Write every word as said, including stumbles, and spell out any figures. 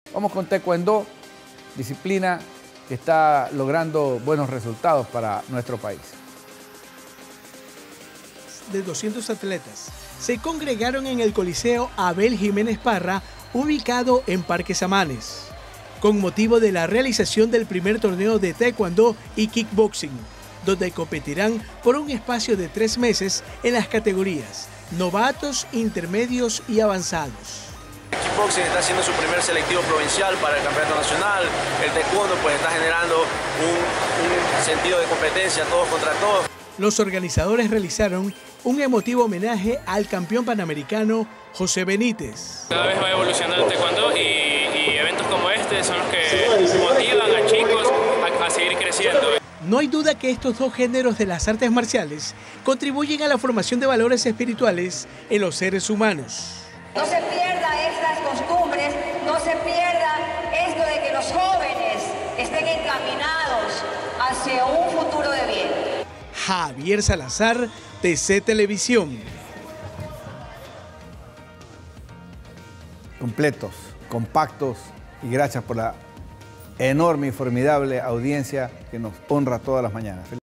Vamos con Taekwondo, disciplina que está logrando buenos resultados para nuestro país. De doscientos atletas se congregaron en el Coliseo Abel Jiménez Parra, ubicado en Parque Samanes, con motivo de la realización del primer torneo de Taekwondo y Kickboxing, donde competirán por un espacio de tres meses en las categorías novatos, intermedios y avanzados. El kickboxing está haciendo su primer selectivo provincial para el campeonato nacional. El taekwondo pues está generando un, un sentido de competencia todos contra todos. Los organizadores realizaron un emotivo homenaje al campeón panamericano José Benítez. Cada vez va evolucionando el taekwondo y, y eventos como este son los que motivan a chicos a, a seguir creciendo. No hay duda que estos dos géneros de las artes marciales contribuyen a la formación de valores espirituales en los seres humanos. No se pierda estas costumbres, no se pierda esto de que los jóvenes estén encaminados hacia un futuro de bien. Javier Salazar, T C Televisión. Completos, compactos y gracias por la enorme y formidable audiencia que nos honra todas las mañanas.